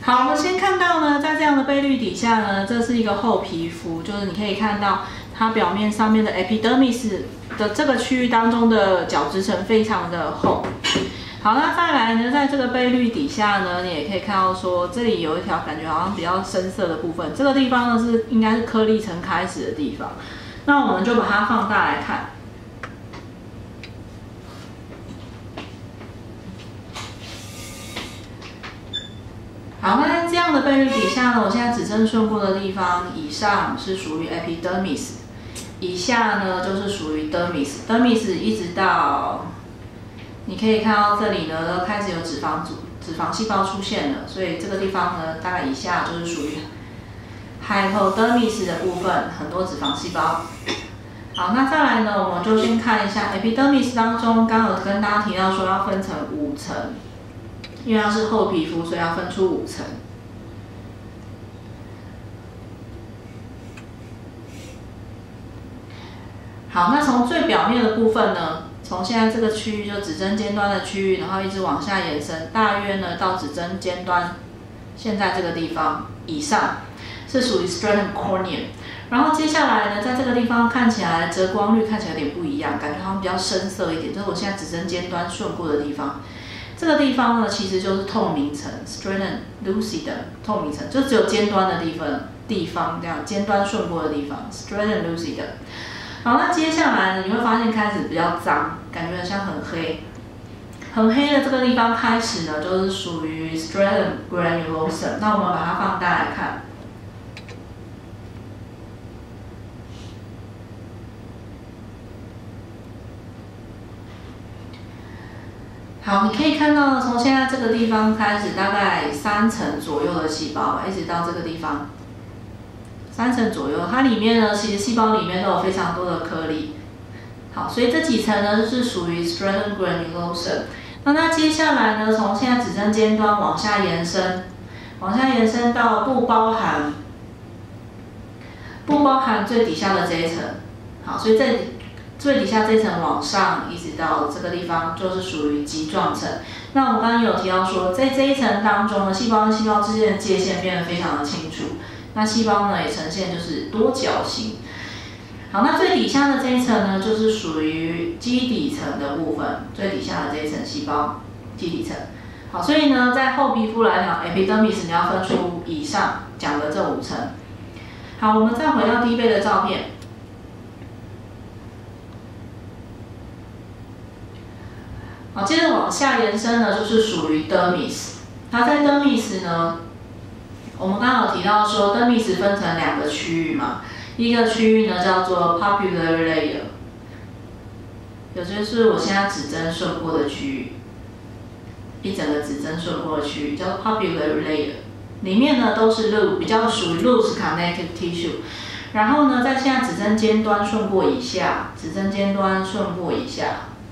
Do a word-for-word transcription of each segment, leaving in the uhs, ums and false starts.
好，我们先看到呢，在这样的倍率底下呢，这是一个厚皮肤，就是你可以看到它表面上面的 epidermis 的这个区域当中的角质层非常的厚。好，那再来呢，在这个倍率底下呢，你也可以看到说，这里有一条感觉好像比较深色的部分，这个地方呢是应该是颗粒层开始的地方。那我们就把它放大来看。好，那在这样的倍率底下呢，我现在指针顺过的地方，以上是属于 epidermis， 以下呢就是属于 dermis，dermis 一直到，你可以看到这里呢开始有脂肪组、脂肪细胞出现了，所以这个地方呢大概以下就是属于 hypodermis 的部分，很多脂肪细胞。好，那再来呢，我们就先看一下 epidermis 当中，刚刚有跟大家提到说要分成五层。因为它是厚皮肤，所以要分出五层。好，那从最表面的部分呢，从现在这个区域就指针尖端的区域，然后一直往下延伸，大约呢到指针尖端，现在这个地方以上是属于 stratum corneum。然后接下来呢，在这个地方看起来折光率看起来有点不一样，感觉好像比较深色一点，就是我现在指针尖端顺过的地方。这个地方呢，其实就是透明层 （stratum lucidum）， 透明层就只有尖端的地方，地方这样尖端顺过的地方 （stratum lucidum）。好，那接下来呢，你会发现开始比较脏，感觉很像很黑，很黑的这个地方开始呢，就是属于 stratum granulosum。那我们把它放大来看。好，你可以看到，从现在这个地方开始，大概三层左右的细胞吧，一直到这个地方，三层左右，它里面呢，其实细胞里面都有非常多的颗粒。好，所以这几层呢是属于 stratum granulosum。那它接下来呢，从现在指针尖端往下延伸，往下延伸到不包含不包含最底下的这一层。好，所以这最底下这层往上一直到这个地方，就是属于棘状层。那我们刚刚有提到说，在这一层当中呢，细胞跟细胞之间的界限变得非常的清楚。那细胞呢也呈现就是多角形。好，那最底下的这一层呢，就是属于基底层的部分，最底下的这一层细胞基底层。好，所以呢，在厚皮肤来讲 ，epidermis 你要分出以上讲的这五层。好，我们再回到低倍的照片。好，接着往下延伸呢，就是属于 dermis。它在 dermis 呢，我们刚刚有提到说 dermis 分成两个区域嘛，一个区域呢叫做 papillary layer， 也就是我现在指针顺过的区域，一整个指针顺过的区域叫做 papillary layer， 里面呢都是 loose， 比较属于 loose connective tissue。然后呢，在现在指针尖端顺过以下，指针尖端顺过以下。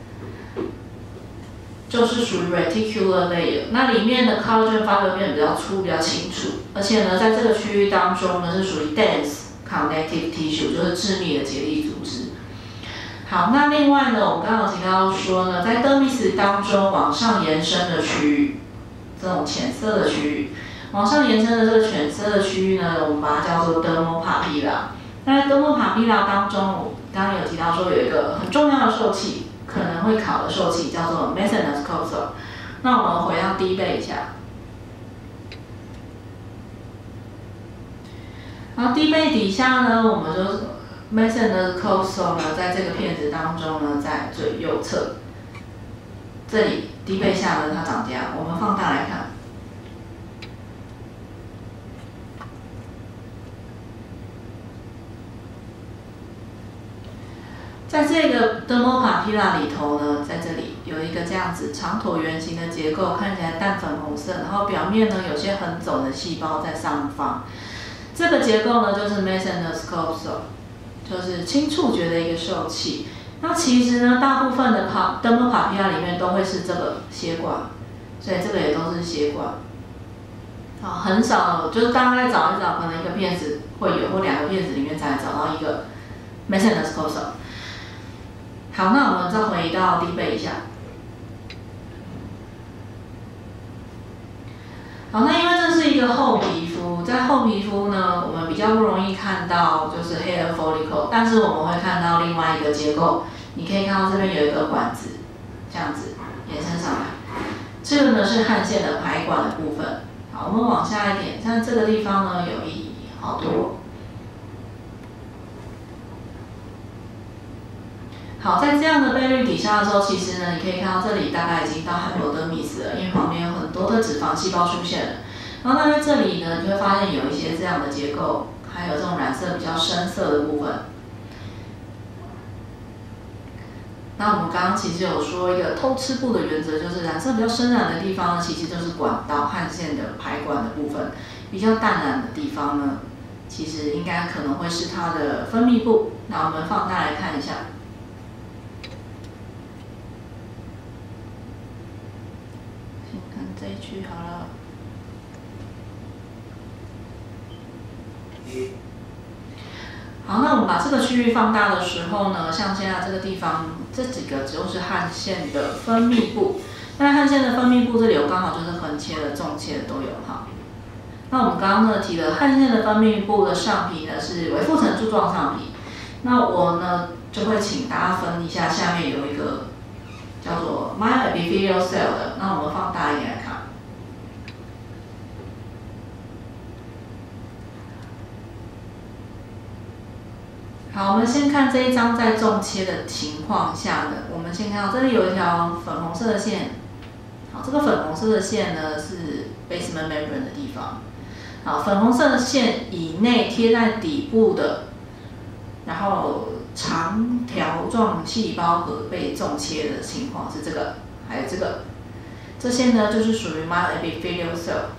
就是属于 reticular layer， 那里面的 collagen fiber 变得比较粗、比较清楚，而且呢，在这个区域当中呢，是属于 dense connective tissue， 就是致密的结缔组织。好，那另外呢，我们刚刚有提到说呢，在 dermis 当中往上延伸的区域，这种浅色的区域，往上延伸的这个浅色的区域呢，我们把它叫做 dermal papilla。那在 dermal papilla 当中，我刚刚有提到说有一个很重要的受器。可能会考的受器叫做 Mesenteric coxa。那我们回到低倍一下，然后低倍底下呢，我们就 Mesenteric coxa 呢，在这个片子当中呢，在最右侧，这里低倍下呢它长这样，我们放大来看。在这个 dermal papilla 里头呢，在这里有一个这样子长椭圆形的结构，看起来淡粉红色，然后表面呢有些横走的细胞在上方。这个结构呢就是 Mesenteric coxa， 就是轻触觉的一个受器。那其实呢，大部分的 dermal papilla 里面都会是这个血管，所以这个也都是血管。好，很少就是大概找一找，可能一个片子会有，或两个片子里面才找到一个 Mesenteric coxa。好，那我们再回到低倍一下。好，那因为这是一一个厚皮肤，在厚皮肤呢，我们比较不容易看到就是 hair follicle， 但是我们会看到另外一个结构。你可以看到这边有一个管子，这样子延伸上来。这个呢是汗腺的排管的部分。好，我们往下一点，像这个地方呢有一好多。好，在这样的倍率底下的时候，其实呢，你可以看到这里大概已经到 hypodermis 了，因为旁边有很多的脂肪细胞出现了。然后那在这里呢，你会发现有一些这样的结构，还有这种染色比较深色的部分。那我们刚刚其实有说一个透翅部的原则，就是染色比较深染的地方呢，其实就是管道汗腺的排管的部分；比较淡染的地方呢，其实应该可能会是它的分泌部。那我们放大来看一下。先看这一区好了。好，那我们把这个区域放大的时候呢，像现在这个地方，这几个就是汗腺的分泌部。那汗腺的分泌部这里有刚好就是横切的、纵切的都有哈。那我们刚刚呢提了汗腺的分泌部的上皮呢是微复层柱状上皮。那我呢就会请大家分一下，下面有一个叫做 myoepithelial cell 的。那我们放大一点来看。好，我们先看这一张在纵切的情况下的，我们先看到这里有一条粉红色的线。好，这个粉红色的线呢是 basement membrane 的地方。好，粉红色的线以内贴在底部的，然后长条状细胞核被纵切的情况是这个，还有这个，这些呢就是属于 myoepithelial cell。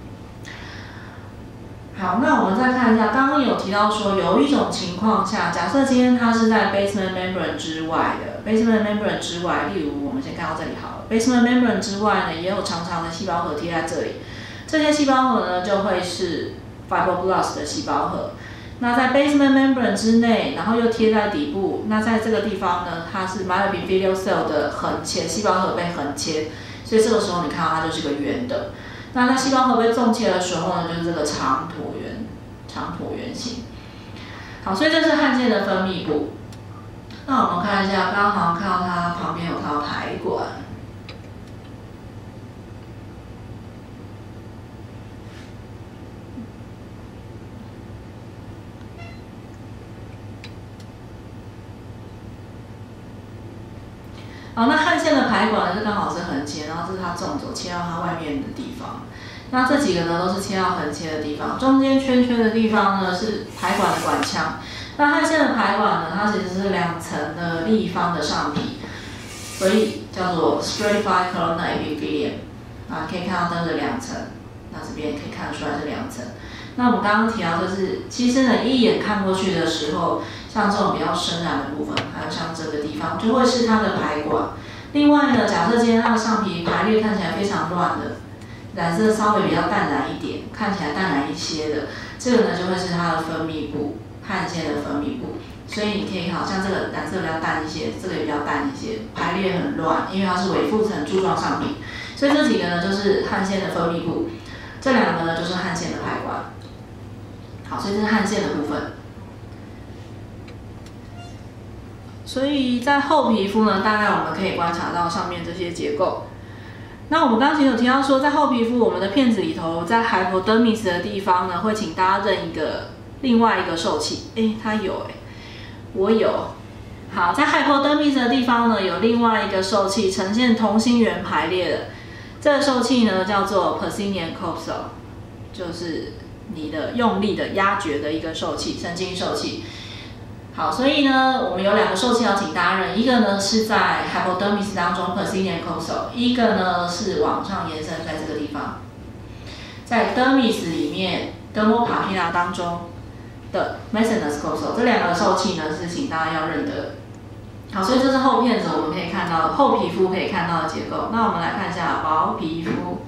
好，那我们再看一下，刚刚有提到说，有一种情况下，假设今天它是在 basement membrane 之外的 ，basement membrane 之外，例如我们先看到这里好了 ，basement membrane 之外呢，也有长长的细胞核贴在这里，这些细胞核呢就会是 fibroblast 的细胞核。那在 basement membrane 之内，然后又贴在底部，那在这个地方呢，它是 myoepithelial cell 的横切，细胞核被横切，所以这个时候你看到它就是个圆的。那在细胞核被纵切的时候呢，就是这个长椭圆、长椭圆形。好，所以这是汗腺的分泌部。那我们看一下，刚刚好像看到它旁边有条排管。好，那汗腺的排管呢，是刚好是横切，然后这是它纵轴切到它外面的地方。那这几个呢，都是切到横切的地方，中间圈圈的地方呢是排管的管腔。那汗腺的排管呢，它其实是两层的立方的上皮，所以叫做 stratified columnar epithelium。啊，可以看到它是两层，那这边可以看得出来是两层。那我们刚刚提到，就是其实呢，一眼看过去的时候，像这种比较深染的部分，还有像这个地方，就会是它的排管。另外呢，假设今天它的上皮排列看起来非常乱的，染色稍微比较淡染一点，看起来淡染一些的，这个呢就会是它的分泌部，汗腺的分泌部。所以你可以看，像这个染色比较淡一些，这个也比较淡一些，排列很乱，因为它是微复层柱状上皮。所以这几个呢就是汗腺的分泌部，这两个呢就是汗腺的排管。好，所以这是汗腺的部分。所以在厚皮肤呢，大概我们可以观察到上面这些结构。那我们刚才有提到说，在厚皮肤我们的片子里头，在 hypodermis 的地方呢，会请大家认一个另外一个受器。哎，它有哎，我有。好，在 hypodermis 的地方呢，有另外一个受器呈现同心圆排列的。这个受器呢叫做 Pacinian capsule， 就是你的用力的压觉的一个受器，神经受器。好，所以呢，我们有两个受器要请大家认，一个呢是在 hypodermis 当中 Pacinian capsule， 一个呢是往上延伸在这个地方，在 dermis 里面 dermal papilla 当中的 Mason's capsule， 这两个受器呢是请大家要认得。好，所以这是厚片子我们可以看到厚皮肤可以看到的结构。那我们来看一下薄皮肤。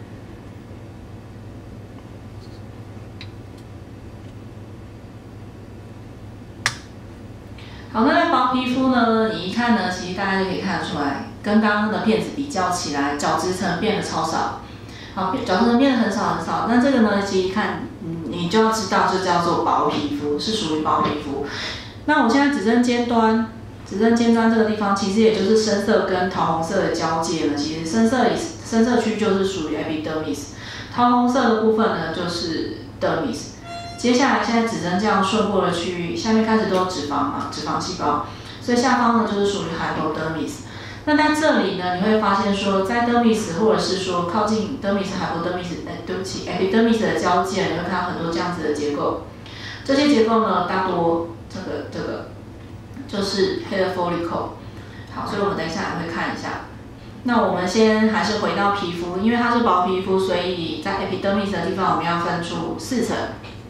好，那在薄皮肤呢，你一看呢，其实大家就可以看得出来，跟刚刚的片子比较起来，角质层变得超少。 好，角质层变得很少很少。那这个呢，其实看，嗯，你就要知道，这叫做薄皮肤，是属于薄皮肤。那我现在指针尖端，指针尖端这个地方，其实也就是深色跟桃红色的交界呢。其实深色深色区就是属于 epidermis， 桃红色的部分呢就是 dermis。接下来，现在指针这样顺过的区域，下面开始都有脂肪嘛，脂肪细胞，所以下方呢就是属于 hypodermis。那在这里呢，你会发现说，在 dermis 或者是说靠近 dermis hypodermis， 哎，对不起 ，epidermis 的交界，你会看到很多这样子的结构。这些结构呢，大多这个这个就是 hair follicle。好，所以我们等一下也会看一下。那我们先还是回到皮肤，因为它是薄皮肤，所以在 epidermis 的地方，我们要分出四层。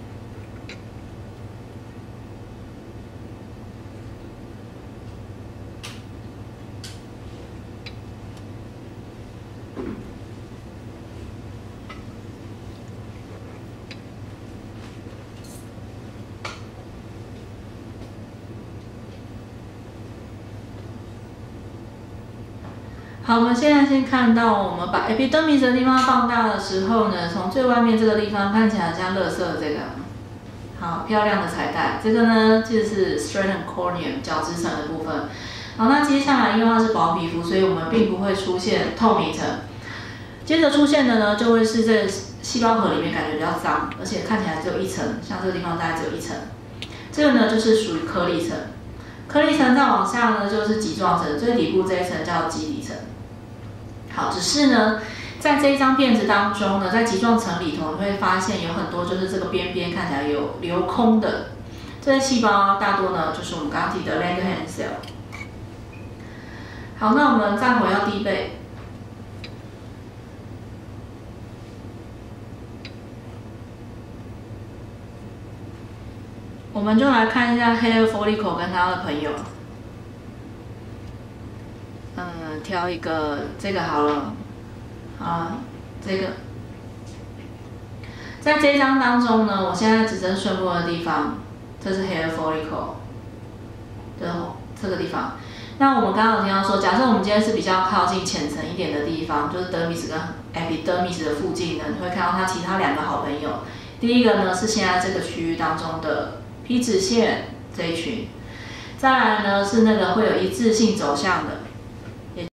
好，我们现在先看到，我们把 epidermis 的地方放大的时候呢，从最外面这个地方看起来像垃圾这个，好漂亮的彩带，这个呢就是 stratum corneum 角质层的部分。好，那接下来因为它是薄皮肤，所以我们并不会出现透明层。接着出现的呢，就会是这细胞核里面感觉比较脏，而且看起来只有一层，像这个地方大概只有一层。这个呢就是属于颗粒层，颗粒层再往下呢就是棘状层，最底部这一层叫基底层。好，只是呢，在这一张片子当中呢，在棘状层里头，你会发现有很多就是这个边边看起来有留空的这些细胞，大多呢就是我们刚刚提的 Langerhans cell。好，那我们再回到低背，我们就来看一下 hair follicle 跟它的朋友。嗯，挑一个这个好了，啊，这个，在这一张当中呢，我现在指针顺过的地方，这是 hair follicle 的这个地方。那我们刚刚有听到说，假设我们今天是比较靠近浅层一点的地方，就是 dermis 跟 epidermis 的附近呢，你会看到它其他两个好朋友。第一个呢是现在这个区域当中的皮脂腺这一群，再来呢是那个会有一致性走向的。